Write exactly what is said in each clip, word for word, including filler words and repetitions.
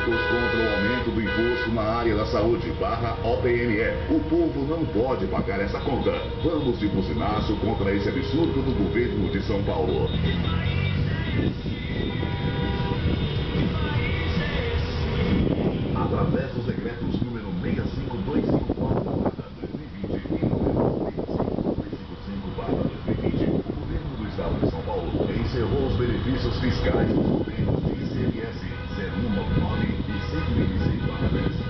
Juntos contra o aumento do imposto na área da saúde, barra O P M E. O povo não pode pagar essa conta. Vamos de buzinaço contra esse absurdo do governo de São Paulo. Através dos decretos número seis cinco dois cinco quatro barra dois mil e vinte e número seis cinco dois cinco cinco barra dois mil e vinte, o governo do estado de São Paulo encerrou os benefícios fiscais dos governos de I C M S zero um nove nove e cento e vinte e seis barra dez.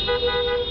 Música